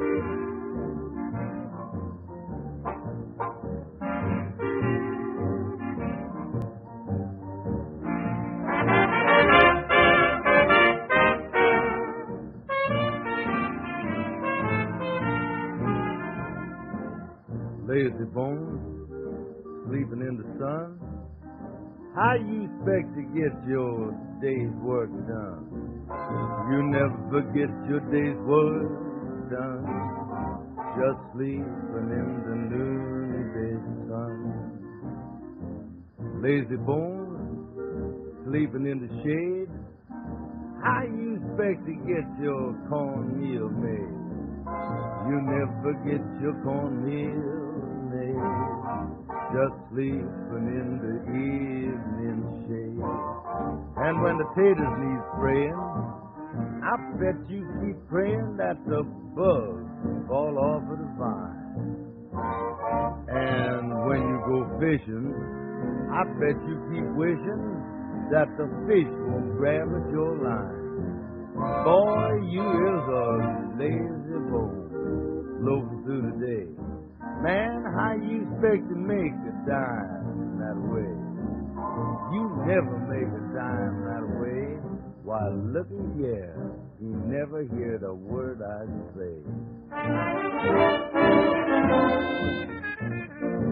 Lazy bones, sleeping in the sun. How you expect to get your day's work done? You never get your day's work done. Just sleeping in the noonday sun. Lazy bones, sleeping in the shade. How you expect to get your cornmeal made? You never get your cornmeal made. Just sleeping in the evening shade. And when the taters need spraying, I bet you keep praying that the bugs fall off of the vine. And when you go fishing, I bet you keep wishing that the fish won't grab at your line. Boy, you is a lazy bone, loafing through the day. Man, how you expect to make a dime that way? You never make a dime that way. Why, looky here, you never heard a word I say.